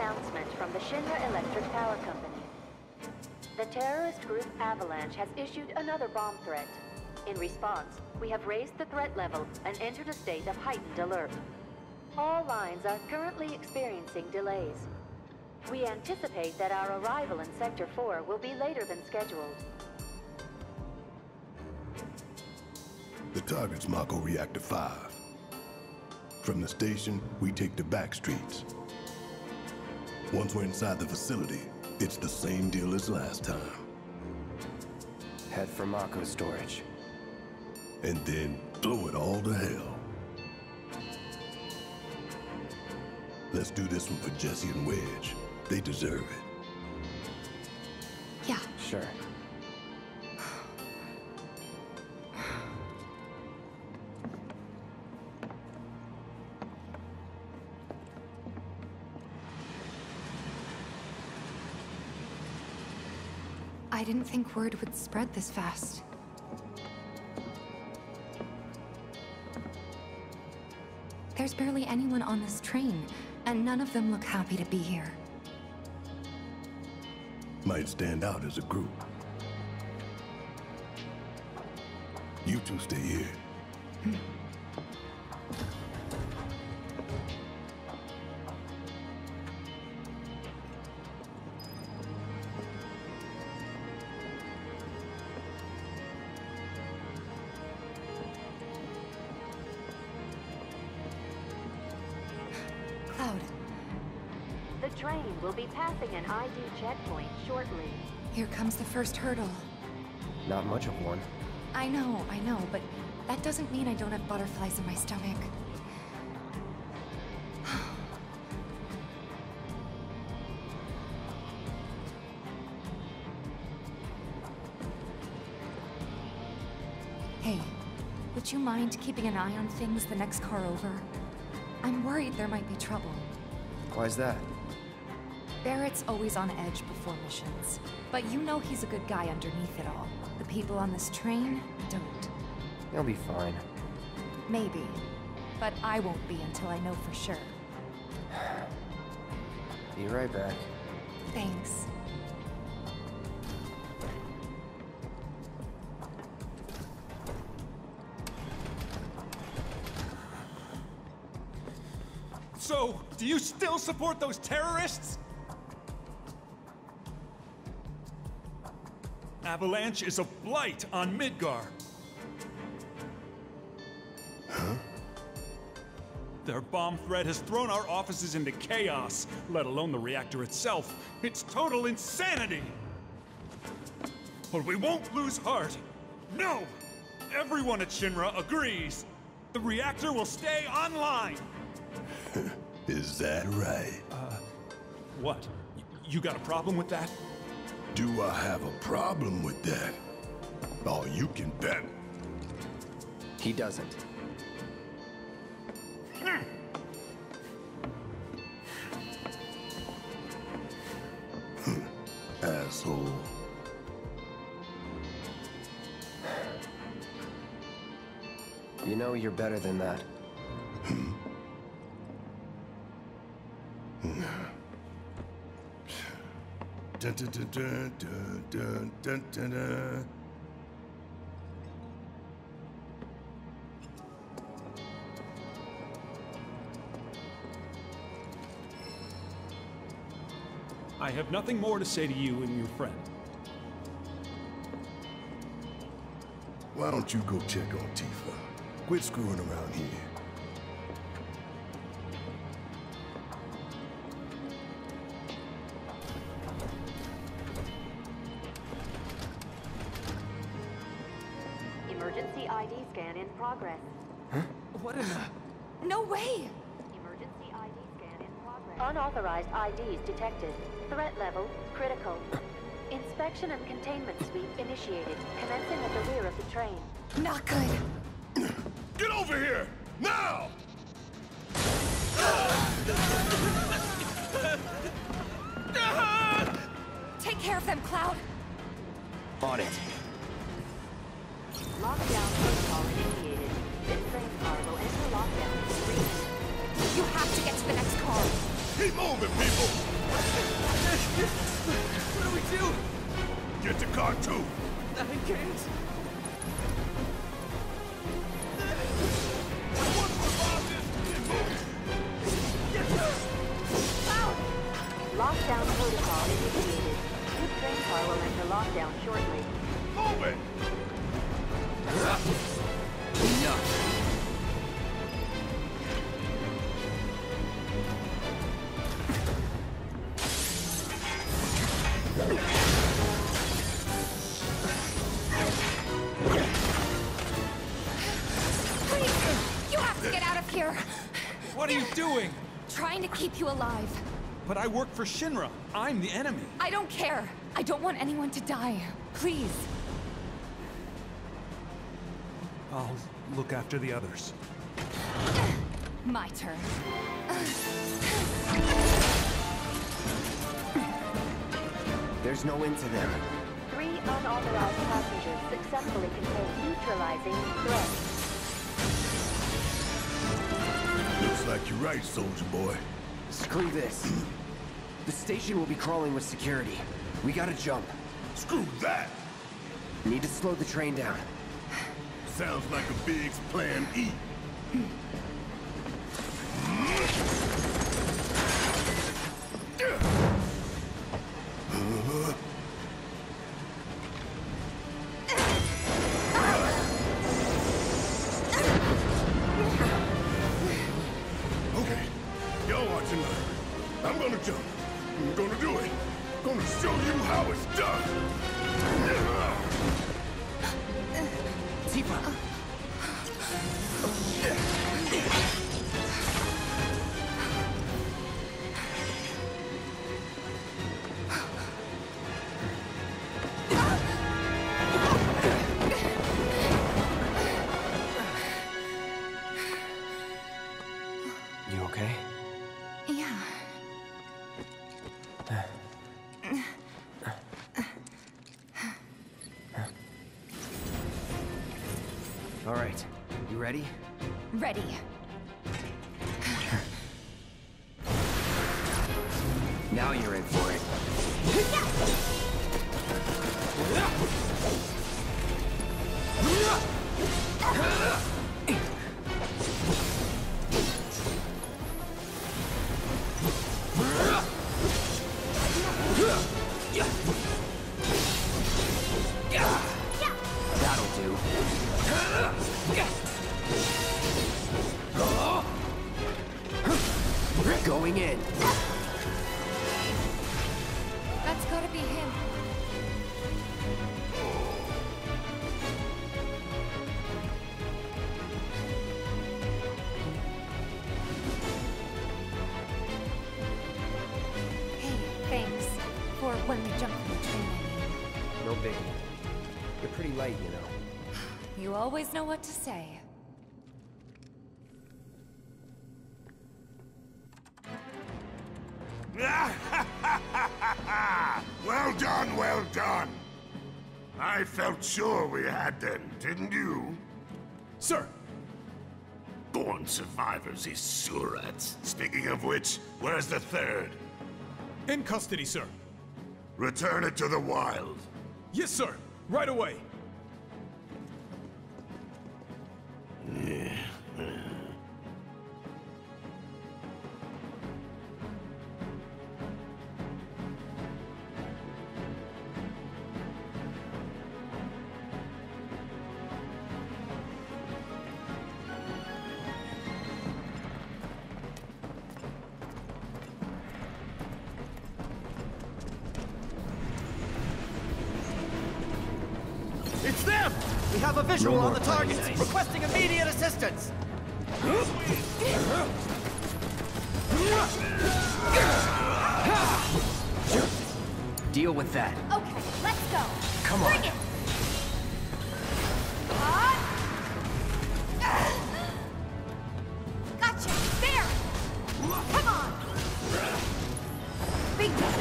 announcement from the Shinra Electric Power Company. The terrorist group Avalanche has issued another bomb threat. In response, we have raised the threat level and entered a state of heightened alert. All lines are currently experiencing delays. We anticipate that our arrival in Sector 4 will be later than scheduled. The target's Mako Reactor 5. From the station, we take the back streets. Once we're inside the facility, it's the same deal as last time. Head for Mako storage. And then blow it all to hell. Let's do this one for Jesse and Wedge. They deserve it. Yeah. Sure. I didn't think word would spread this fast. There's barely anyone on this train, and none of them look happy to be here. Might stand out as a group. You two stay here. Cloud, The train will be passing an ID checkpoint shortly. here comes the first hurdle. Not much of one. I know, but that doesn't mean I don't have butterflies in my stomach. Hey, would you mind keeping an eye on things the next car over? I'm worried there might be trouble. Why's that? Barrett's always on edge before missions, but you know he's a good guy underneath it all. The people on this train don't. You'll be fine. Maybe, but I won't be until I know for sure. Be right back. Thanks. So, do you still support those terrorists? Avalanche is a blight on Midgar. Huh? Their bomb threat has thrown our offices into chaos, let alone the reactor itself. It's total insanity! But we won't lose heart. No! Everyone at Shinra agrees. The reactor will stay online. Is that right? What? You got a problem with that? Do I have a problem with that? Oh, you can bet. He doesn't. Asshole. You know you're better than that. Dun, dun, dun, dun, dun, dun, dun, dun. I have nothing more to say to you and your friend. Why don't you go check on Tifa? Quit screwing around here. Emergency ID scan in progress. What in the... No way! Emergency ID scan in progress. Unauthorized IDs detected. Threat level critical. Inspection and containment sweep initiated, commencing at the rear of the train. Not good! Get over here! Now! Take care of them, Cloud! On it. Lockdown protocol initiated. This train car will enter lockdown in 3 minutes. You have to get to the next car! Keep moving, people! What do we do? Get to car 2. I can't. Lockdown protocol initiated. Your train car will enter lockdown shortly. Move it! Enough. Please! You have to get out of here! What are you doing? Trying to keep you alive. But I work for Shinra. I'm the enemy. I don't care. I don't want anyone to die. Please. I'll look after the others. My turn. There's no end to them. 3 unauthorized passengers successfully contained, neutralizing threat. Looks like you're right, soldier boy. Screw this. The station will be crawling with security. We gotta jump. Screw that! Need to slow the train down. Sounds like a Biggs plan E. Okay, y'all watch and learn. I'm gonna jump. I'm gonna do it. Gonna show you how it's done. Tifa! You okay? Yeah. All right. You ready? Ready. Now you're in for it. That'll do. Going in. That's gotta be him. Hey, thanks. For when we jump from the train, I No biggie. You're pretty light, you know. mean. You always know what to say. Well done, well done. I felt sure we had them, didn't you? Sir! Born survivors, these surats. Speaking of which, where's the third? In custody, sir. Return it to the wild. Yes, sir. Right away. It's them! We have a visual No on more the target, playing nice. requesting immediate assistance! Deal with that. Okay, let's go. Come on. Bring it. Gotcha. There. Come on. Bingo.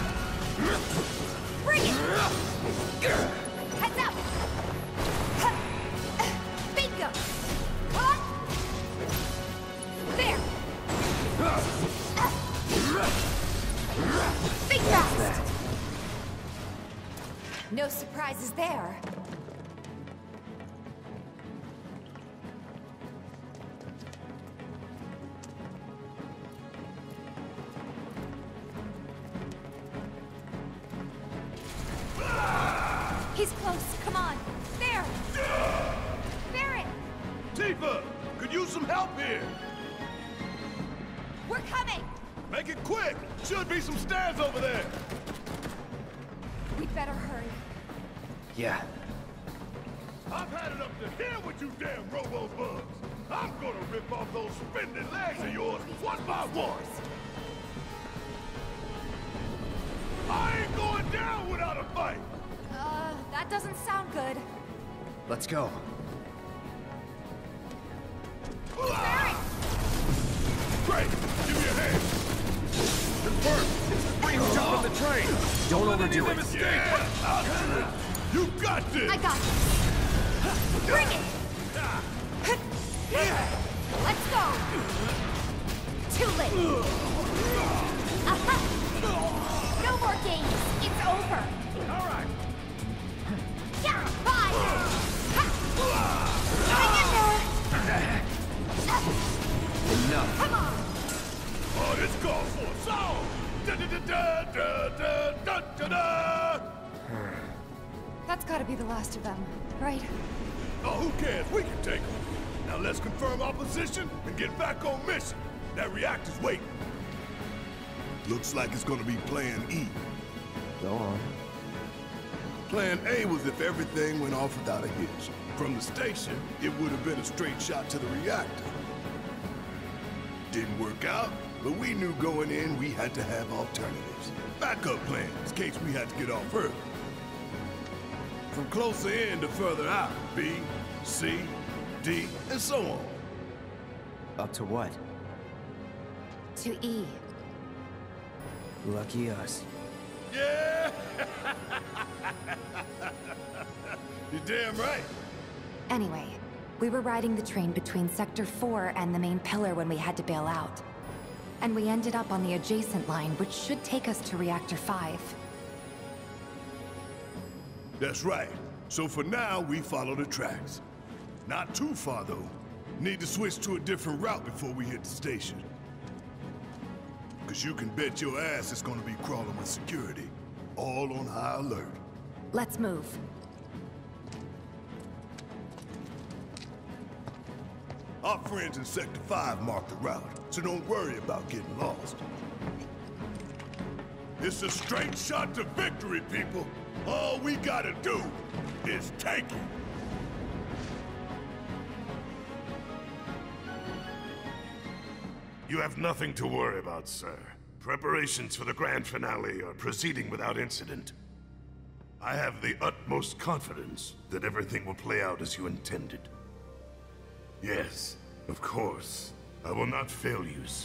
Bring it. Heads up. Bingo. There. Bingo. surprise is there. He's close. Come on. There! Barret! Tifa! Could use some help here! We're coming! Make it quick! Should be some stairs over there! We'd better hurry. Yeah. I've had it up to here with you damn robo-bugs! I'm gonna rip off those spindly legs of yours one by one! I ain't going down without a fight! That doesn't sound good. Let's go. Barret! Great! Give me a hand! Confirm! It's the three who jumped on the train! Don't overdo it. Yeah! I'll do it! You got this! I got this. Bring it! Let's go! Too late! Aha! No more games! It's over! All right! Yeah! Bye! Hang in there! Enough. Come on! Oh, this calls for a song! Da da da da da da da da! That's gotta be the last of them, right? Oh, who cares? We can take them. Now let's confirm our position and get back on mission. That reactor's waiting. Looks like it's gonna be Plan E. Go on. Plan A was if everything went off without a hitch. From the station, it would have been a straight shot to the reactor. Didn't work out, but we knew going in we had to have alternatives. Backup plans in case we had to get off Earth. From closer in to further out, B, C, D, and so on. Up to what? To E. Lucky us. Yeah! You're damn right. Anyway, we were riding the train between Sector 4 and the main pillar when we had to bail out. And we ended up on the adjacent line, which should take us to Reactor 5. That's right. So for now, we follow the tracks. Not too far, though. Need to switch to a different route before we hit the station. Because you can bet your ass it's gonna be crawling with security. All on high alert. Let's move. Our friends in Sector 5 marked the route, so don't worry about getting lost. It's a straight shot to victory, people. All we gotta do is take it. You have nothing to worry about, sir. Preparations for the grand finale are proceeding without incident. I have the utmost confidence that everything will play out as you intended. Yes, of course. I will not fail you, sir.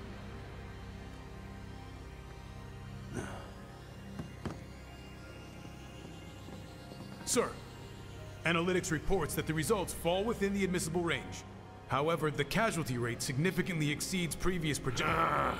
Sir, analytics reports that the results fall within the admissible range. However, the casualty rate significantly exceeds previous projections.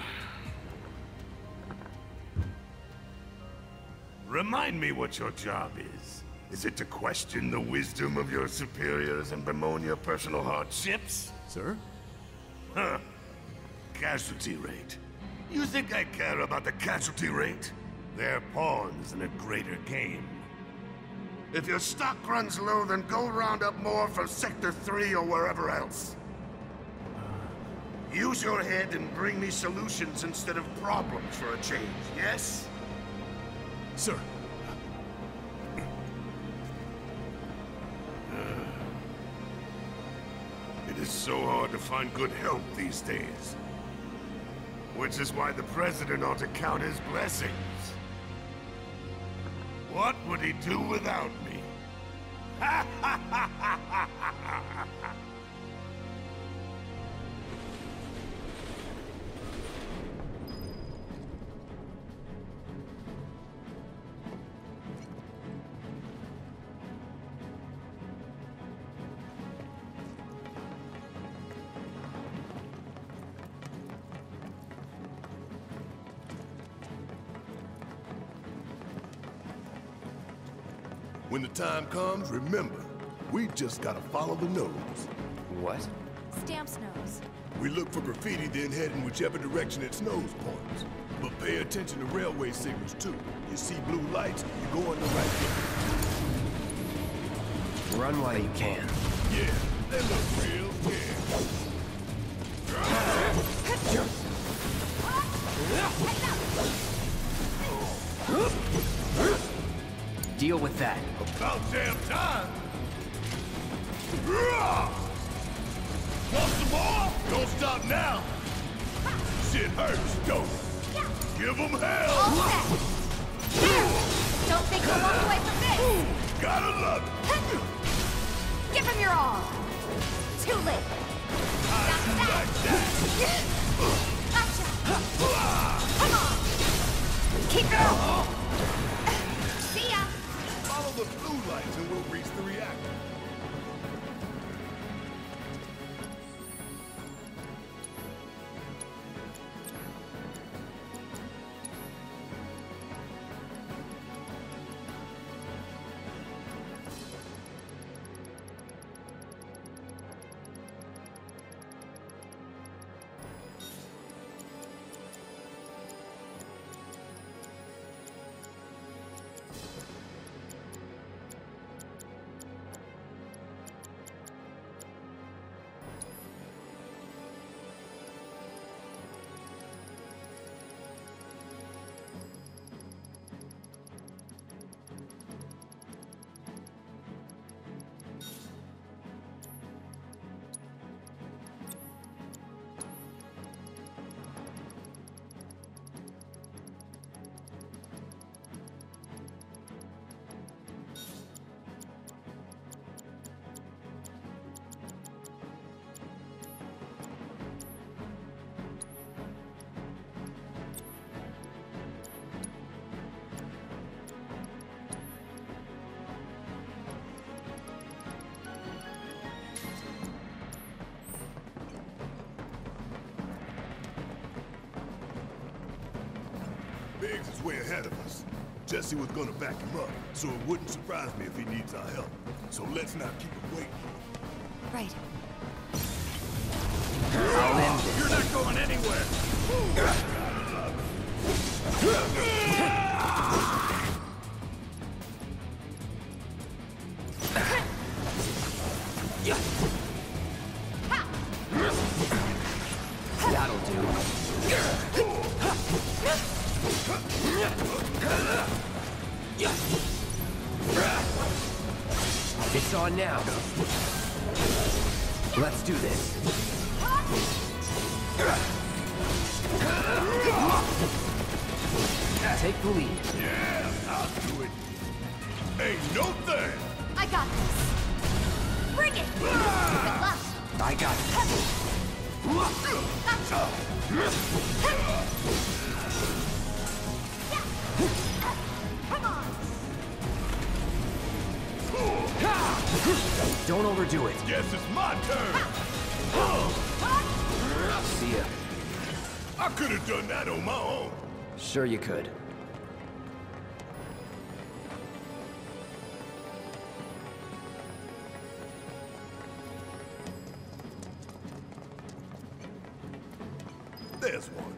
Remind me what your job is. Is it to question the wisdom of your superiors and bemoan your personal hardships? Sir? Huh. Casualty rate. You think I care about the casualty rate? They're pawns in a greater game. If your stock runs low, then go round up more from Sector 3 or wherever else. Use your head and bring me solutions instead of problems for a change, yes? Sir. It is so hard to find good help these days. Which is why the President ought to count his blessings. What would he do without me? When the time comes, remember, we just gotta follow the nose. What? Stamp's nose. We look for graffiti, then head in whichever direction its nose points. But pay attention to railway signals, too. You see blue lights, you go in the right direction. Run while you can. Yeah, they look real scared. Deal with that. About damn time! Want some more? Don't stop now! Shit hurts, don't it? Give them hell! All set. There! Don't think we'll walk away from this! Gotta love it! Give him your all! Too late! How'd you like that? Gotcha! Come on! Keep going! See ya! Follow the blue lights and we'll reach the reactor. Biggs is way ahead of us. Jesse was gonna back him up, so it wouldn't surprise me if he needs our help. So let's not keep him waiting. Right. I'll end this. You're not going anywhere! That'll do. It's on now. Let's do this. Take the lead. Yeah, I'll do it. Ain't no thing. I got this. Bring it! Good luck. I got it. Gotcha. Come on. Don't overdo it. Guess it's my turn. See ya. I could have done that on my own. Sure you could. There's one.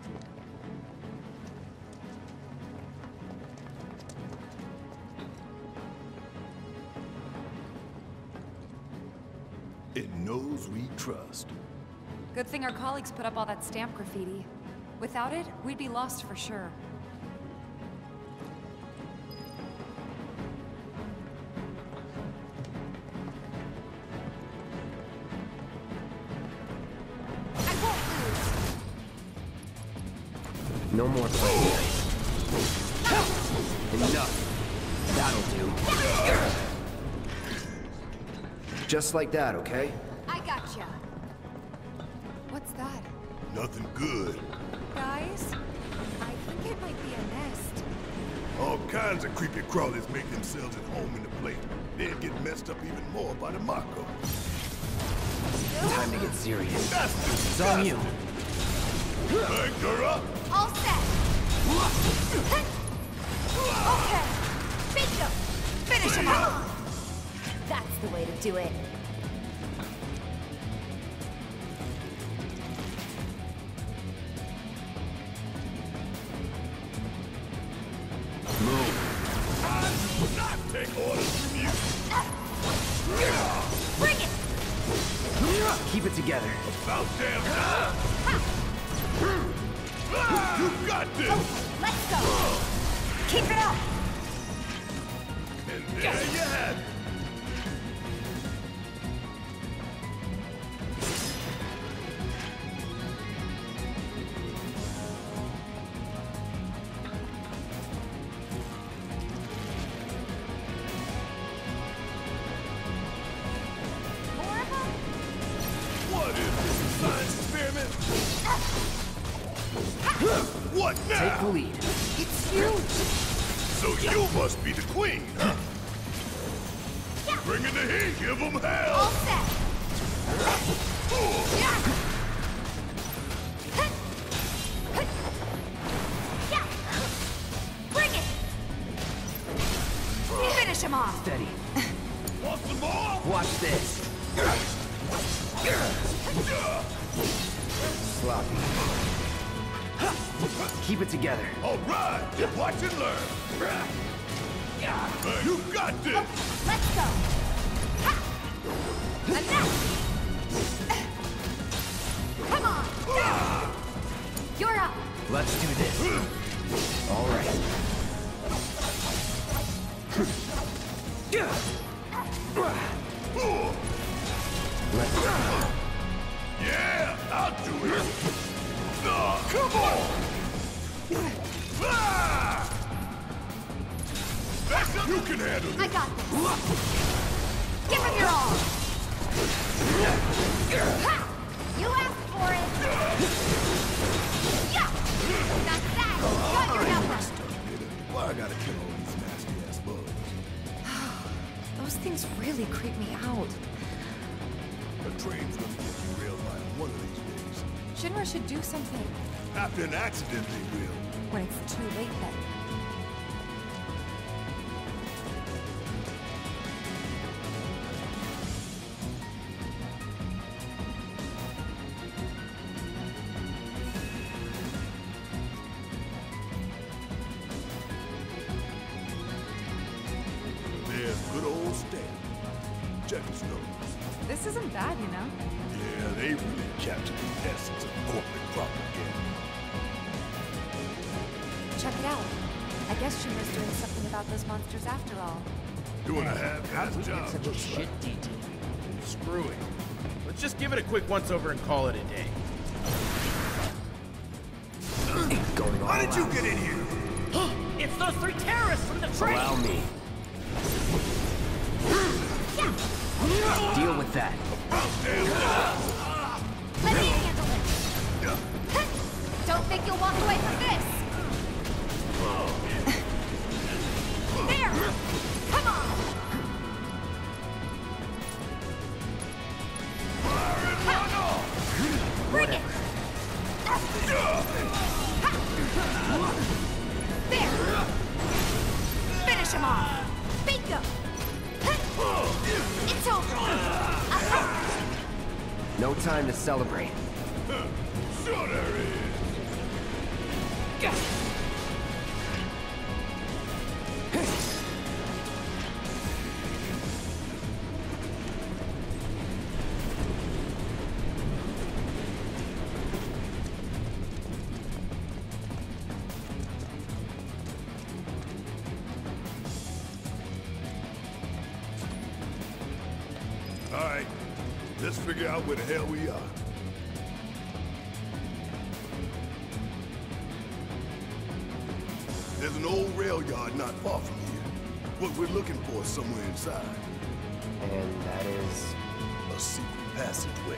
It knows we trust. Good thing our colleagues put up all that stamp graffiti. Without it, we'd be lost for sure. I won't lose! No more playing nice. Enough. That'll do. Just like that, okay? I gotcha. What's that? Nothing good. Guys? I think it might be a nest. All kinds of creepy crawlies make themselves at home in the plate. Then get messed up even more by the Mako. Time to get serious. That's It's on you. Anchor up! All set! Okay! Bingo! Finish Finish him off! That's the way to do it. Not take orders from you. Bring it! Keep it together. About damn time. You got this. Let's go! Keep it up! And there you have it. What is this, a science experiment? What now? Take the lead. It's huge! So you must be the queen, huh? Bring in the heat, give them hell! All set! Bring it! Finish him off! Steady. Want some more? Watch this. Sloppy. Keep it together. All right, watch and learn. You got this. Let's go! Enough! Come on! You're up! Let's do this. All right. Let's go. Yeah, I'll do it. Come on. You can handle it. I got this! Give him your all! Ha! You asked for it! Yeah! That's that! Got your number! Why I gotta kill all these nasty ass bugs? Those things really creep me out. The train's gonna get derailed by one of these days. Shinra should do something. After an accident, they will. When it's too late, then. There's good old Stan. Check his nose. This isn't bad, you know? Yeah, they really captured the essence of corporate propaganda. Check it out. I guess Shinra's doing something about those monsters after all. Doing a half-ass job. Such a looks like. shit detail. Screw it. Let's just give it a quick once-over and call it a day. Going all How did you out. get in here? It's those three terrorists from the train! Allow me. Deal with that. Let me handle it! Don't think you'll walk away from this! There! Come on! Bring it! There! Finish him off! Bingo! It's over! No time to celebrate. Sure there is. All right, let's figure out where the hell we are. There's an old rail yard not far from here. What we're looking for is somewhere inside. And that is... A secret passageway.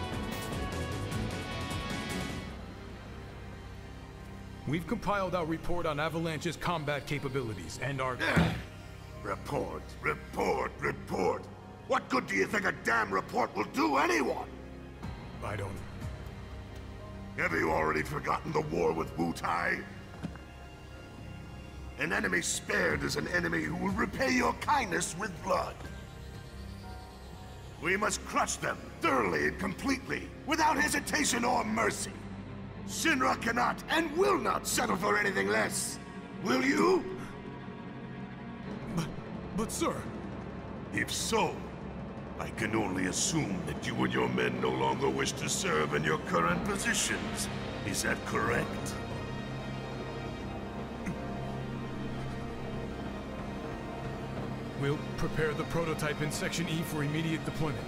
We've compiled our report on Avalanche's combat capabilities and our... Report, report, report. What good do you think a damn report will do anyone? I don't... Have you already forgotten the war with Wu Tai? An enemy spared is an enemy who will repay your kindness with blood. We must crush them thoroughly and completely, without hesitation or mercy. Shinra cannot and will not settle for anything less. Will you? But sir... If so, I can only assume that you and your men no longer wish to serve in your current positions. Is that correct? We'll prepare the prototype in Section E for immediate deployment.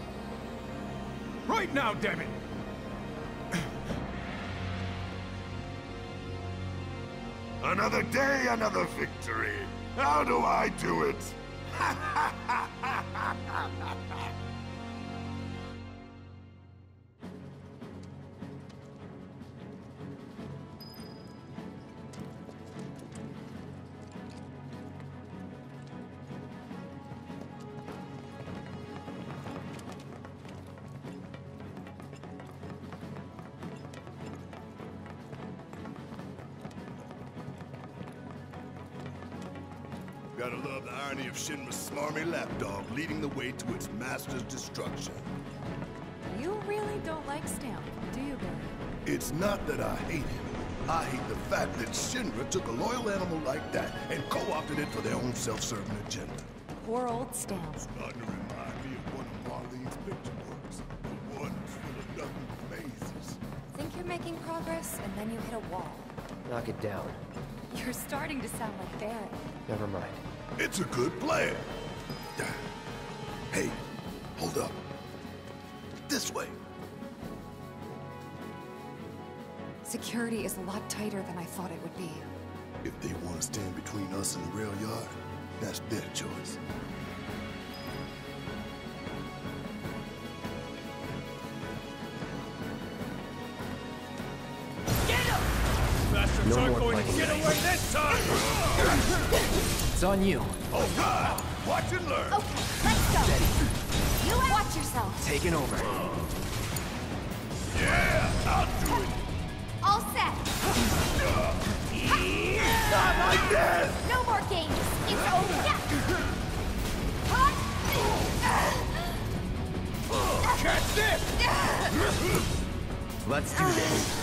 Right now, damn it! Another day, another victory. How do I do it? Gotta love the irony of Shinra's smarmy lapdog leading the way to its master's destruction. You really don't like Stamp, do you, Barry? It's not that I hate him. I hate the fact that Shinra took a loyal animal like that and co-opted it for their own self-serving agenda. Poor old Stamp. Starting to remind me of one of Marlene's picture works. The one full of nothing but mazes. Think you're making progress, and then you hit a wall. Knock it down. You're starting to sound like Barry. Never mind. It's a good plan. Hey, hold up. This way. Security is a lot tighter than I thought it would be. If they want to stand between us and the rail yard, that's their choice. Bastards No aren't more going to fighting get nice. away this time! It's on you. Oh, God! Watch and learn! Okay, let's go. Steady. You watch yourself. Taking over. Yeah! I'll do it! All set. Not like this! No more games. It's over. Catch this! Let's do this.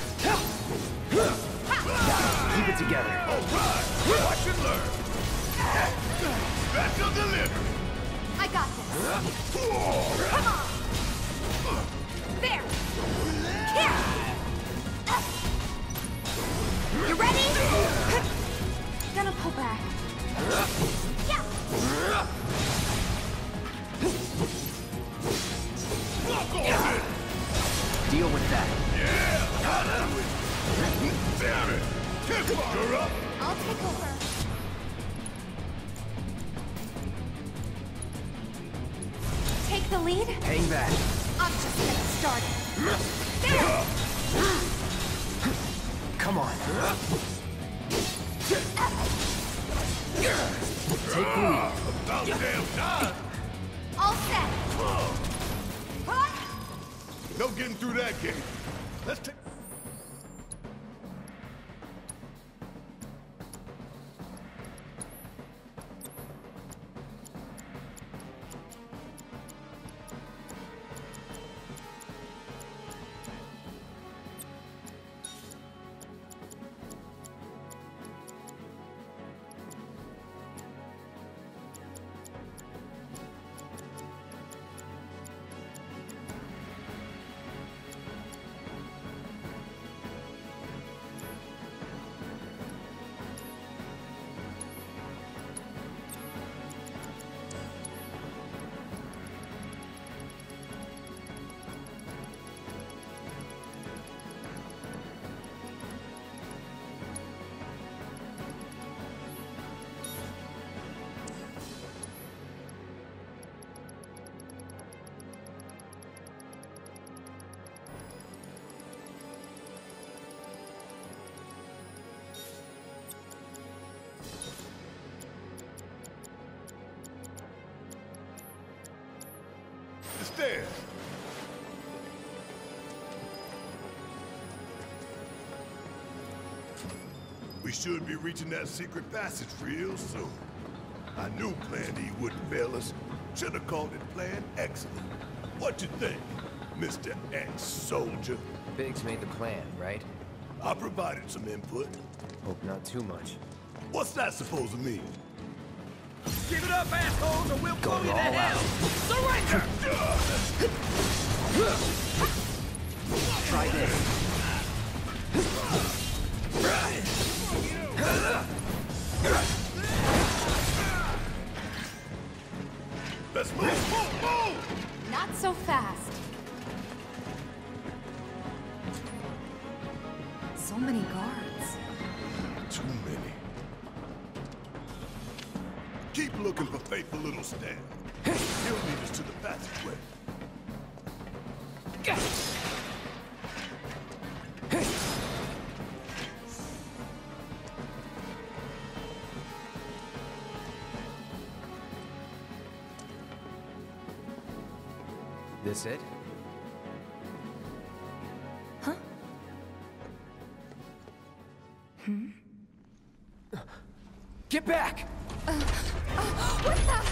Keep it together. All right! Watch and learn! Special delivery! I got this. Come on. There. Here. You ready? Gonna pull back. Yeah. Deal with that. Yeah! I'll do it! Damn it! You're up! I'll take over. Take the lead? Hang back. I'm just getting started. There! Come on. Take the lead. About damn time! All set. No getting through that gate. Let's take... The stairs. We should be reaching that secret passage real soon. I knew Plan E wouldn't fail us. Should have called it Plan Excellent. What you think, Mr. Ex-Soldier? Biggs made the plan, right? I provided some input. Hope not too much. What's that supposed to mean? Give it up, assholes, or we'll blow you to all hell! Surrender! Try this. Let's move! Not so fast. So many guards. Too many. Keep looking for faithful little Stan. He'll lead us to the passageway. This it? Huh? Get back! What the?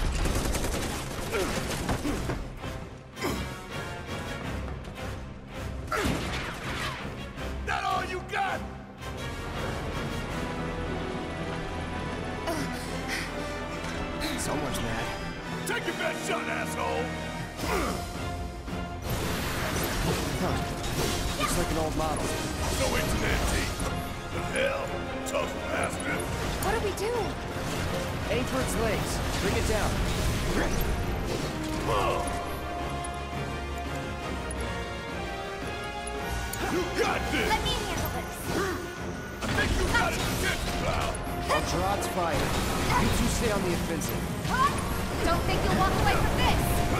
That all you got? Someone's mad. Take your best shot, asshole! Huh. Looks like an old model. No antique. The hell? Tough bastard. What do we do? Aim for its legs. Bring it down. You got this! Let me handle this. I think you got it, pal! I'll draw its fire. You two stay on the offensive. Don't think you'll walk away from this.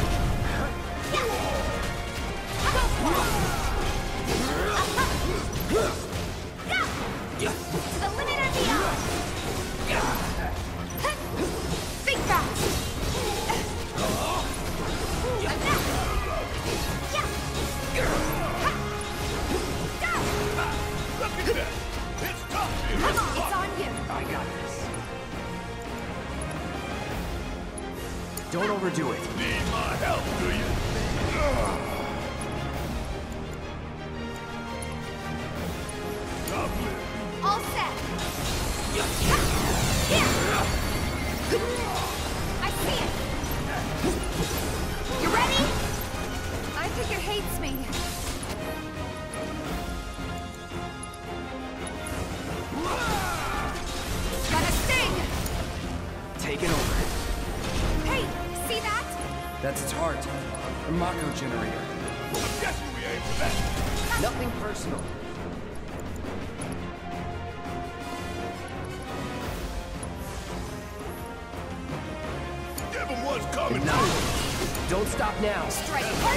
To the limit and beyond. Think fast. Look at that! It's tough here! Come on, it's on you. I got this. Don't overdo it. Need my help, do you? All set. Here. I see it. You ready? I think it hates me. Got a sting! Take it over. Hey, see that? That's its heart. A Mako generator. I'm guessing we aim for that. Nothing personal. Give him what's coming. Enough. Don't stop now. Strike hard.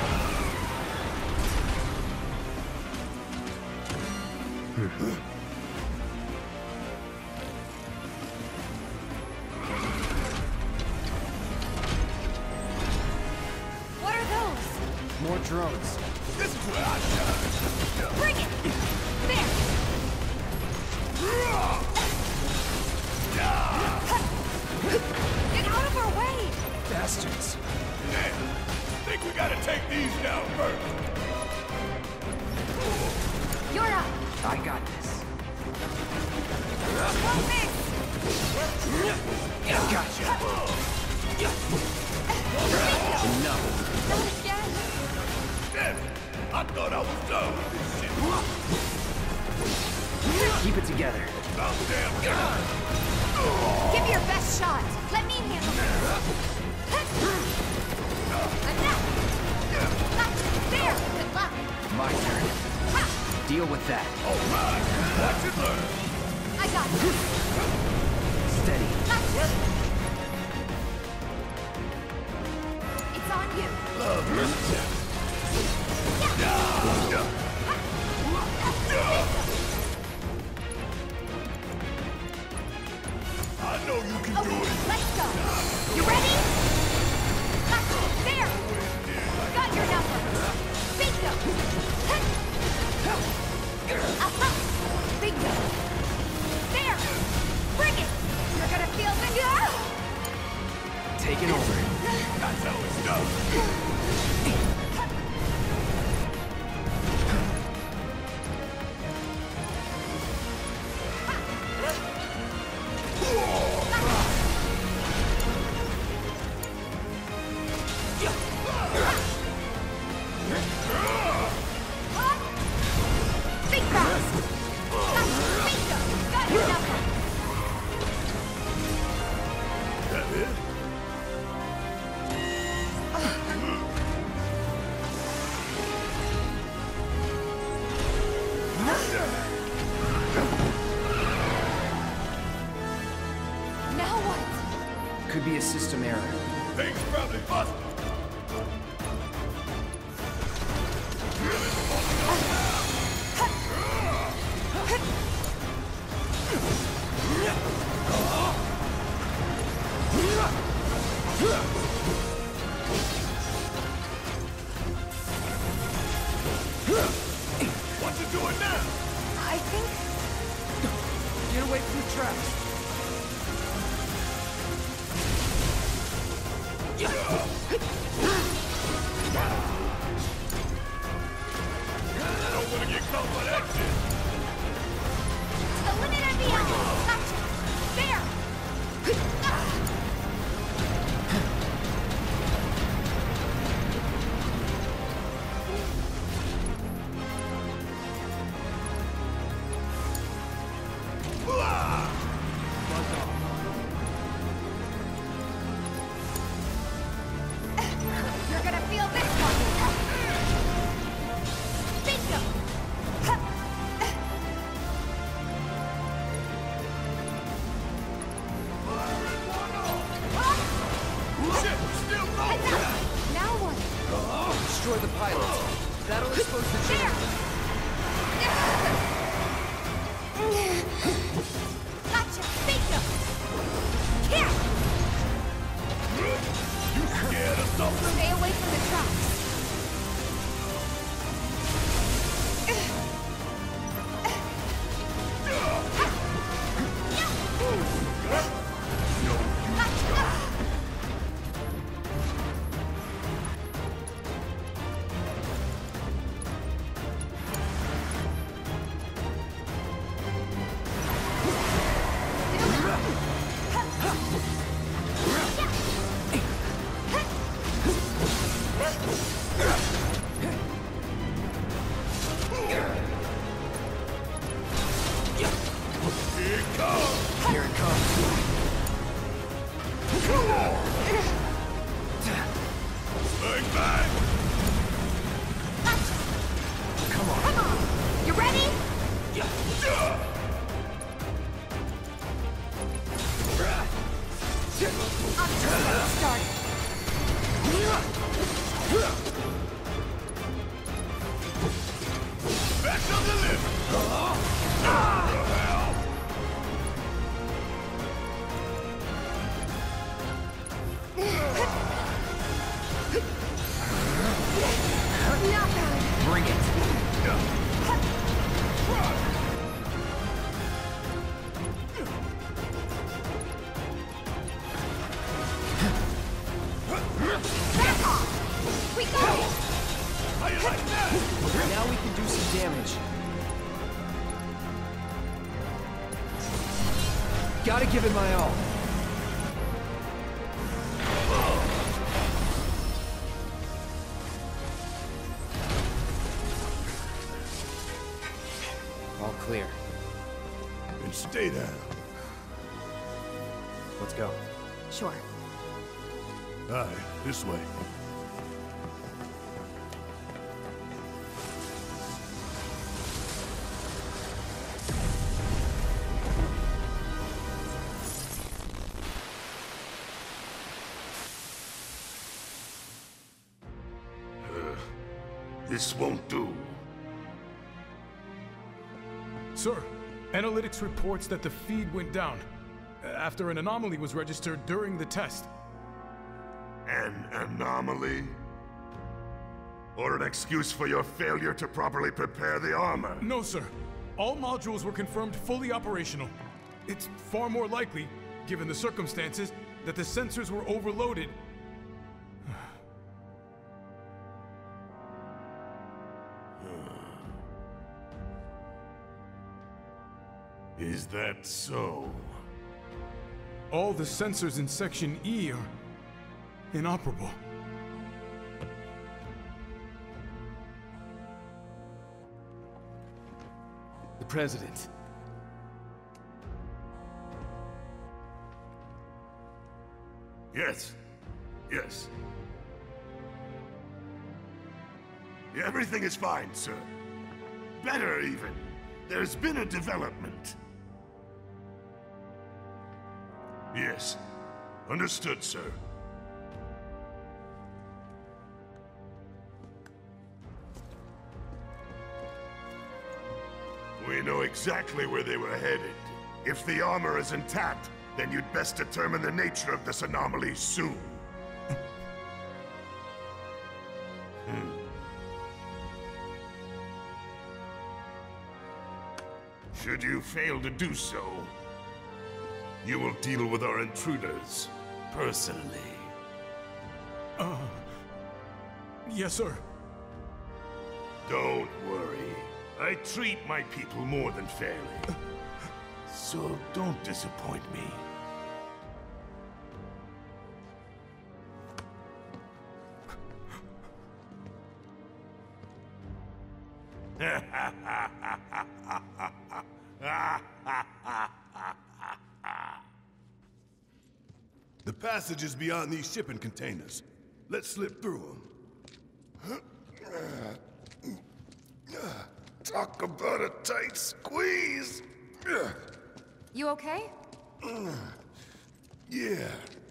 What are those? More drones. This is where I shine. Bring it! There! Get out of our way! Bastards. Damn. Think we gotta take these down first. You're up! I got this. One miss! Gotcha. Enough. Not again! Damn it. I thought I was done with this shit. Keep it together. About damn time. Give me your best shot! Let me handle this! Enough! There! Good luck! My turn. Deal with that. All right. Watch it learn. I got you! Steady. It's on you! Love this. I know you can do Okay, it. let's go! You ready? There! Got your number! Bingo! Bingo! There! Big fast! Bingo! Got your knuckle! That it? Now what? Could be a system error. Things probably busted. What you doing now? I think... Get away from the tracks. I don't want to get caught by that shit. The limit and beyond! Gotcha! There! You're gonna feel this one! Bingo! Shit, still going. Heads up! Now what? Destroy the pilot. That'll expose the There! chamber. Gotcha! Bingo! Here! You scared of something? Stay away from the tracks. Here it comes. Bang, bang. Come on. Come on! You ready? I'm just getting started. Back on the limit. Not bad. Bring it. Back off! We got it! How you like that? Now we can do some damage. Gotta give it my all. All clear. And stay down. Let's go. Sure. Aye, this way. This won't do. Sir, analytics reports that the feed went down after an anomaly was registered during the test. An anomaly? Or an excuse for your failure to properly prepare the armor? No, sir. All modules were confirmed fully operational. It's far more likely, given the circumstances, that the sensors were overloaded. Is that so? All the sensors in Section E are inoperable. President. Yes. Yes. Everything is fine, sir. Better, even. There's been a development. Yes. Understood, sir. We know exactly where they were headed. If the armor is intact, then you'd best determine the nature of this anomaly soon. Should you fail to do so, you will deal with our intruders personally. Yes, sir. Don't worry. I treat my people more than fairly. So don't disappoint me. The passage is beyond these shipping containers. Let's slip through them. Talk about a tight squeeze. You okay? Yeah.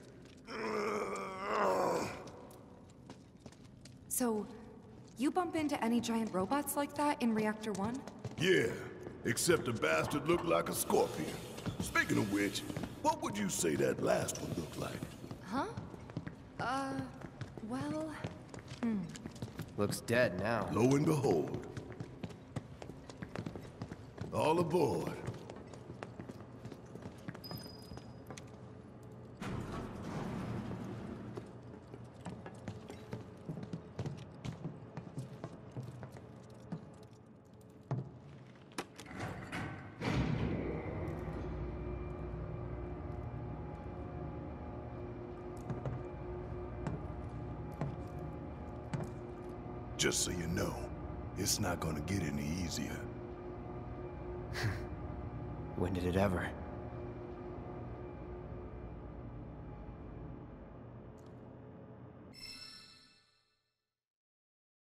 So, you bump into any giant robots like that in Reactor 1? Yeah, except the bastard looked like a scorpion. Speaking of which, what would you say that last one looked like? Huh? Well... Looks dead now. Lo and behold. All aboard. Just so you know, it's not gonna get any easier. When did it ever?